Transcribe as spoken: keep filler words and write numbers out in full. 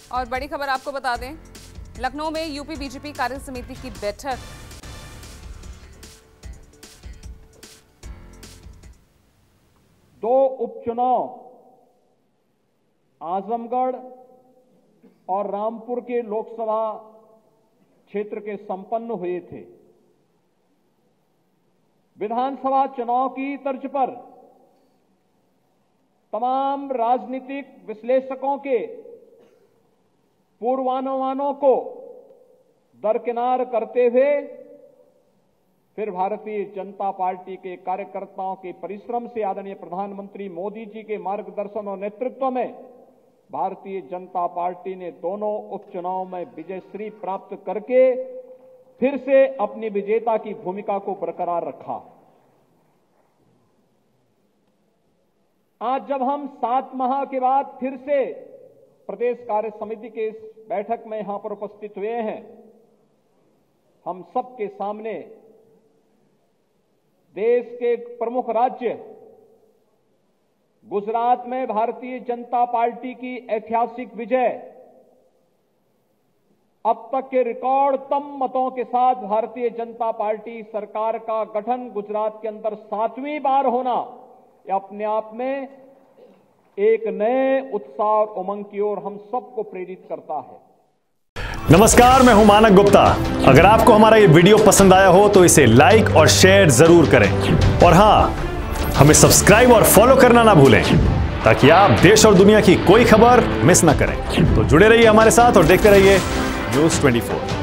और बड़ी खबर आपको बता दें, लखनऊ में यूपी बीजेपी कार्य समिति की बैठक। दो उपचुनाव आजमगढ़ और रामपुर के लोकसभा क्षेत्र के संपन्न हुए थे। विधानसभा चुनाव की तर्ज पर तमाम राजनीतिक विश्लेषकों के पूर्वानुमानों को दरकिनार करते हुए फिर भारतीय जनता पार्टी के कार्यकर्ताओं के परिश्रम से आदरणीय प्रधानमंत्री मोदी जी के मार्गदर्शन और नेतृत्व में भारतीय जनता पार्टी ने दोनों उपचुनाव में विजयश्री प्राप्त करके फिर से अपनी विजेता की भूमिका को बरकरार रखा। आज जब हम सात माह के बाद फिर से प्रदेश कार्य समिति के इस बैठक में यहां पर उपस्थित हुए हैं, हम सबके सामने देश के प्रमुख राज्य गुजरात में भारतीय जनता पार्टी की ऐतिहासिक विजय, अब तक के रिकॉर्डतम मतों के साथ भारतीय जनता पार्टी सरकार का गठन गुजरात के अंदर सातवीं बार होना, यह अपने आप में एक नए उत्साह और उमंग की ओर हम सबको प्रेरित करता है। नमस्कार, मैं हूं मानक गुप्ता। अगर आपको हमारा ये वीडियो पसंद आया हो तो इसे लाइक और शेयर जरूर करें, और हां, हमें सब्सक्राइब और फॉलो करना ना भूलें ताकि आप देश और दुनिया की कोई खबर मिस ना करें। तो जुड़े रहिए हमारे साथ और देखते रहिए न्यूज़ ट्वेंटी फोर।